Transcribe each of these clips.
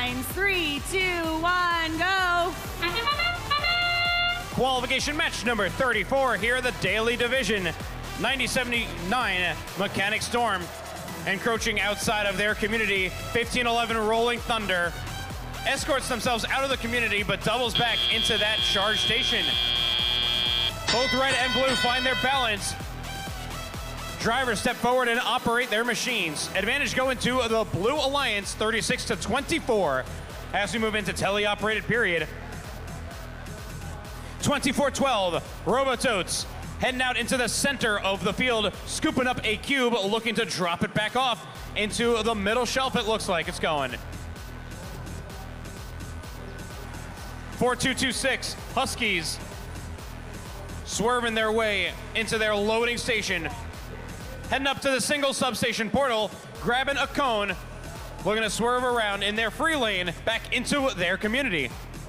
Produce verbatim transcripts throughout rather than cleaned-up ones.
lines. Three, two, one, go. Qualification match number thirty-four here in the Daily Division. ninety seventy-nine Mechanic Storm encroaching outside of their community. fifteen eleven Rolling Thunder escorts themselves out of the community but doubles back into that charge station. Both red and blue find their balance. Drivers step forward and operate their machines. Advantage going to the Blue Alliance, thirty-six to twenty-four, as we move into teleoperated period. twenty-four twelve, Robototes heading out into the center of the field, scooping up a cube, looking to drop it back off into the middle shelf, it looks like it's going. four two two six, Huskies swerving their way into their loading station. Heading up to the single substation portal, grabbing a cone, looking to swerve around in their free lane back into their community.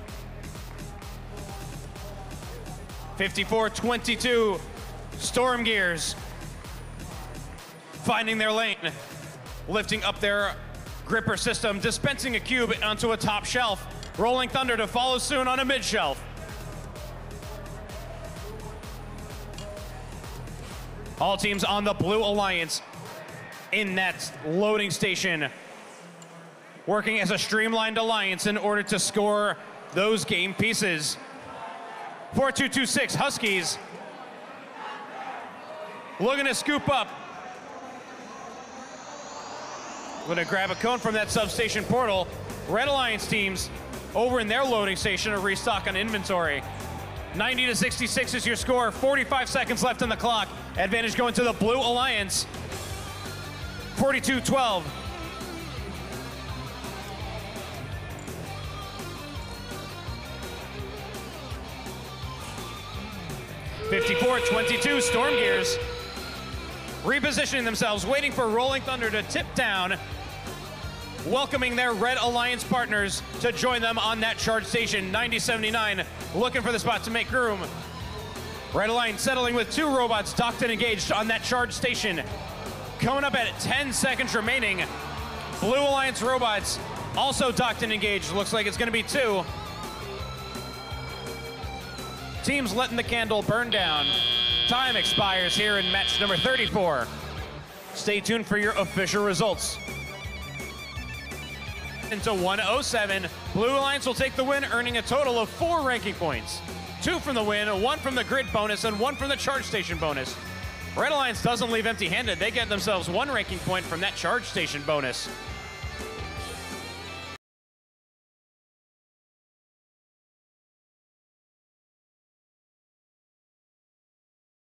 fifty-four twenty-two, Storm Gears finding their lane, lifting up their gripper system, dispensing a cube onto a top shelf. Rolling Thunder to follow soon on a mid shelf. All teams on the Blue Alliance in that loading station, working as a streamlined alliance in order to score those game pieces. four two two six, Huskies looking to scoop up. Gonna grab a cone from that substation portal. Red Alliance teams over in their loading station to restock on inventory. ninety to sixty-six is your score, forty-five seconds left on the clock. Advantage going to the Blue Alliance, forty-two twelve. fifty-four twenty-two, Storm Gears repositioning themselves, waiting for Rolling Thunder to tip down, welcoming their Red Alliance partners to join them on that charge station. ninety seventy-nine looking for the spot to make room. Red Alliance settling with two robots docked and engaged on that charge station. Coming up at ten seconds remaining. Blue Alliance robots also docked and engaged. Looks like it's gonna be two. Teams letting the candle burn down. Time expires here in match number thirty-four. Stay tuned for your official results. Into one oh seven, Blue Alliance will take the win, earning a total of four ranking points. Two from the win, one from the grid bonus, and one from the charge station bonus. Red Alliance doesn't leave empty-handed. They get themselves one ranking point from that charge station bonus.